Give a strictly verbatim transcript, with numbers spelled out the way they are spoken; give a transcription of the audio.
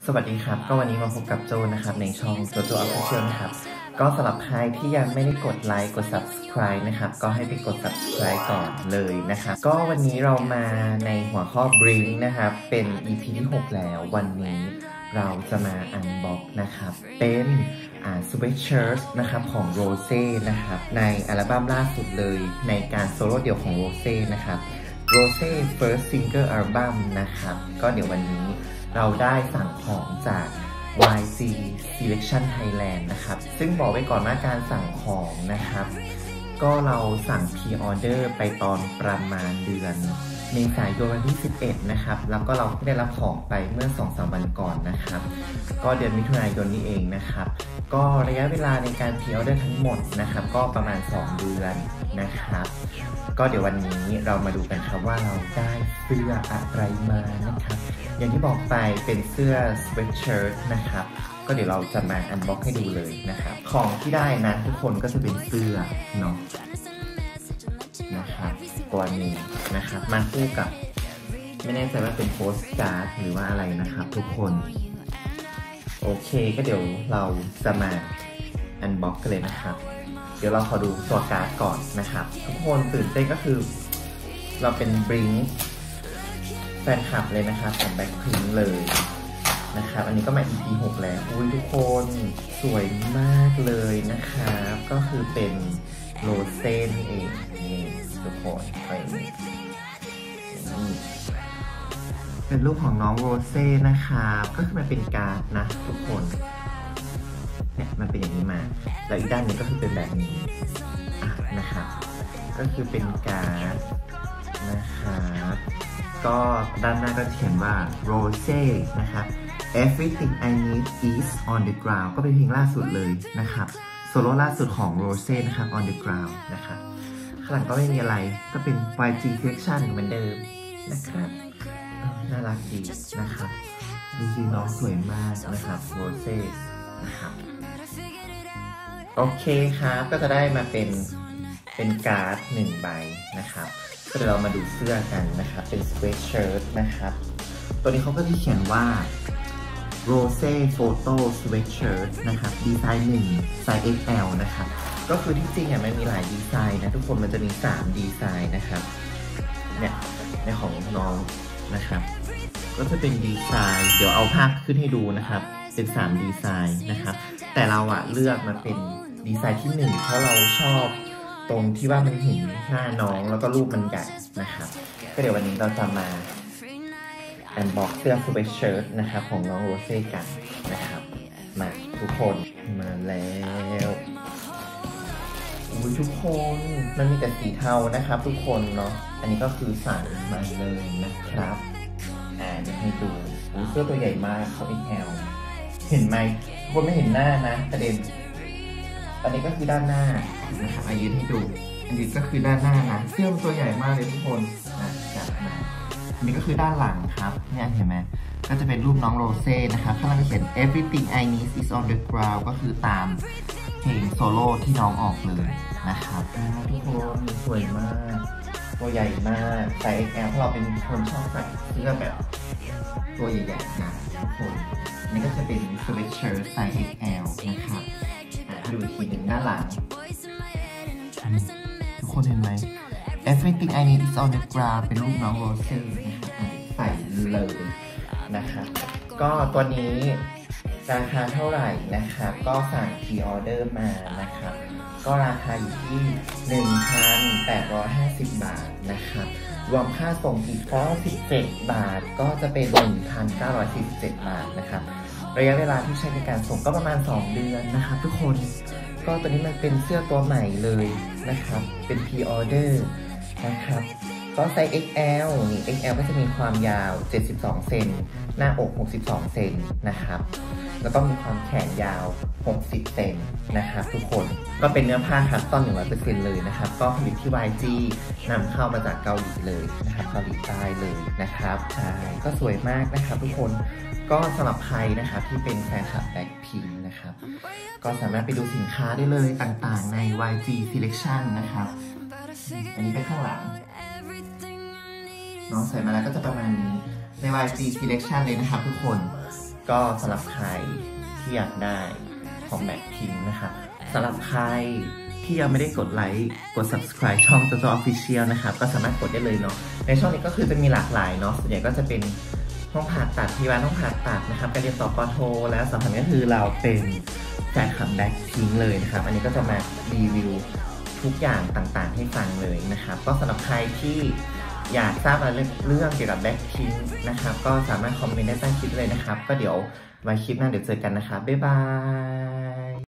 วัสดีครับก็วันนี้มาพบกับโจนะครับในช่องโจโจ Official นะครับก็สำหรับใครที่ยังไม่ได้กดไลค์กด Subscribe นะครับก็ให้ไปกด Subscribe ก่อนเลยนะครับก็วันนี้เรามาในหัวข้อ Bring นะครับเป็น อี พี ที่หกแล้ววันนี้เราจะมาอันบ็อกนะครับเป็นอ่า Sweatshirt นะครับของ Rosé นะครับในอัลบั้มล่าสุดเลยในการโซโล่เดี่ยวของ Rosé นะครับ Rosé First Single Album นะครับก็เดี๋ยววันนี้เราได้สั่งของจาก วาย จี Selection Thailand นะครับซึ่งบอกไว้ก่อนว่าการสั่งของนะครับก็เราสั่ง Pre-order ไปตอนประมาณเดือนเมษายนวันที่สิบเอ็ดนะครับแล้วก็เราได้รับของไปเมื่อ สองถึงสาม วันก่อนนะครับก็เดือนมิถุนายนนี้เองนะครับก็ระยะเวลาในการ Pre-order ทั้งหมดนะครับก็ประมาณสองเดือนนะครับก็เดี๋ยววันนี้เรามาดูกันครับว่าเราได้เสื้ออะไรมานะครับอย่างที่บอกไปเป็นเสื้อ sweatshirt นะครับก็เดี๋ยวเราจะมาอันบ็อกให้ดูเลยนะครับของที่ได้นะทุกคนก็จะเป็นเสื้อเนาะนะครับตัวนี้นะครับมาคู่กับไม่แน่ใจว่าเป็นโปสการ์ดหรือว่าอะไรนะครับทุกคนโอเคก็เดี๋ยวเราจะมาอันบ็อกกันเลยนะครับเดี๋ยวเราขอดูตัวการ์ดก่อนนะครับทุกคนตื่นเต้นก็คือเราเป็นบริงแฟนคลับเลยนะครับของแบ็คพิงค์เลยนะครับอันนี้ก็มา อี พี หกแล้วอุ้ยทุกคนสวยมากเลยนะครับก็คือเป็นโรเซ่นเองนี่ทุกคนไปนี่เป็นรูปของน้องโรเซ่นะครับก็คือมันเป็นการ์ดนะทุกคนเนี่ยมันเป็นอย่างนี้มาแล้วอีกด้านนึงก็คือเป็นแบบนี้อ่ะนะครับก็คือเป็นการ์ดนะครับก็ด้านหน้าก็เขียนว่า Rosé นะครับ Everything I Need Is on the Ground ก็เป็นเพลงล่าสุดเลยนะครับโซโล่ล่าสุดของ Rosé นะครับ On the Ground นะครับข้างหลังก็ไม่มีอะไรก็เป็น วาย จี Selection เหมือนเดิมนะครับน่ารักดีนะครับดูสิน้องสวยมากนะครับ Rosé นะครับโอเคครับก็จะได้มาเป็นเป็นการ์ดหนึ่งใบนะครับก็เดี๋ยวเรามาดูเสื้อกันนะครับเป็น sweatshirt นะครับตัวนี้เขาก็จะเขียนว่า Rosé Photo Sweatshirt นะครับดีไซน์หนึ่งไซส์ เอ็กซ์ แอล นะครับก็คือที่จริงอ่ะมันมีหลายดีไซน์นะทุกคนมันจะมีสามดีไซน์นะครับเนี่ยในของน้องนะครับก็จะเป็นดีไซน์เดี๋ยวเอาภาพขึ้นให้ดูนะครับเป็นสามดีไซน์นะครับแต่เราอะเลือกมาเป็นดีไซน์ที่หนึ่งเพราะเราชอบตรงที่ว่ามันเห็นหน้าน้องแล้วก็รูปมันใหญ่นะครับก็เดี๋ยววันนี้เราจะมาอันบ็อกเสื้อ sweatshirt นะครับของน้องโรเซ่กันนะครับมาทุกคนมาแล้วอุ้ยทุกคนมันมีแต่สีเทานะครับทุกคนเนาะอันนี้ก็คือสั่งมาเลยนะครับอ่าจะให้ดูอุ้ยเสื้อตัวใหญ่มากเขา เอ็กซ์ แอล เห็นไหมคนไม่เห็นหน้านะประเด็นอันนี้ก็คือด้านหน้านะครับอายืนให้ดูอันนี้ก็คือด้านหน้านะเสื้อตัวใหญ่มากเลยทุกคนนะจัดมาอันนี้ก็คือด้านหลังครับเนี่ยเห็นไหมก็จะเป็นรูปน้องโรเซ่นะครับข้างล่างเขียน Everything I Need Is on the Ground ก็คือตามเพลงโซโล่ที่น้องออกเลยนะครับทุกคนสวยมากตัวใหญ่มากไซส์ เอ็กซ์ แอล เพราะเราเป็นคนชอบใส่เสื้อแบบตัวใหญ่ๆนะทุกคนนี่ก็จะเป็น sweatshirt ไซส์ เอ็กซ์ แอล นะครับดูอีกทีหนึ่งด้านหลังทุกคนเห็นไหม Everything I Need Is on the Ground เป็นรูปน้องโรเซ่นะครับใส่เลยนะครับก็ตัวนี้ราคาเท่าไหร่นะครับก็สั่ง Pre-order มานะครับก็ราคาอยู่ที่ หนึ่งพันแปดร้อยห้าสิบ บาทนะครับรวมค่าส่งอีกเก้าสิบเจ็ดบาทก็จะเป็น หนึ่งพันเก้าร้อยสี่สิบเจ็ด บาทนะครับระยะเวลาที่ใช้ในการส่งก็ประมาณสองเดือนนะครับทุกคนก็ตัวนี้มันเป็นเสื้อตัวใหม่เลยนะครับเป็น Pre-order นะครับก็ไซส์ เอ็กซ์ แอล นี่ เอ็กซ์ แอล ก็จะมีความยาวเจ็ดสิบสองเซนหน้าอกหกสิบสองเซนนะครับแล้วก็มีความแขนยาวหกสิบเซนนะครับทุกคนก็เป็นเนื้อผ้าคัสตอม หนึ่งร้อยเปอร์เซ็นต์ เลยนะครับก็ผลิตที่ วาย จี นำเข้ามาจากเกาหลีเลยนะครับเกาหลีใต้เลยนะครับใช่ก็สวยมากนะครับทุกคนก็สำหรับใครนะครับที่เป็นแฟนคลับแบ็คพิงค์นะครับก็สามารถไปดูสินค้าได้เลยต่างๆใน วาย จี Selection นะครับอันนี้เป็นข้างหลังน้องใส่มาแล้วก็จะประมาณนี้ใน วาย จี Selection เลยนะครับทุกคนก็สำหรับใครที่อยากได้ของแบ็คพิงค์นะครับสำหรับใครที่ยังไม่ได้กดไลค์กด subscribe ช่อง JoJo Official นะครับก็สามารถกดได้เลยเนาะในช่องนี้ก็คือจะมีหลากหลายเนาะส่วนใหญ่ก็จะเป็นห้องผ่าตัดพยาบาลห้องผ่าตัดนะครับการเรียนต่อปอโทแล้วสำคัญก็คือเราเป็นแฟนคลับแบ็คพิงค์เลยนะครับอันนี้ก็จะมารีวิวทุกอย่างต่างๆให้ฟังเลยนะครับก็สำหรับใครที่อยากทราบอะไรเรื่องเกี่ยวกับแบ็คพิงค์นะครับก็สามารถคอมเมนต์ได้ใต้คลิปเลยนะครับก็เดี๋ยวไว้คลิปหน้าเดี๋ยวเจอกันนะครับบ๊ายบาย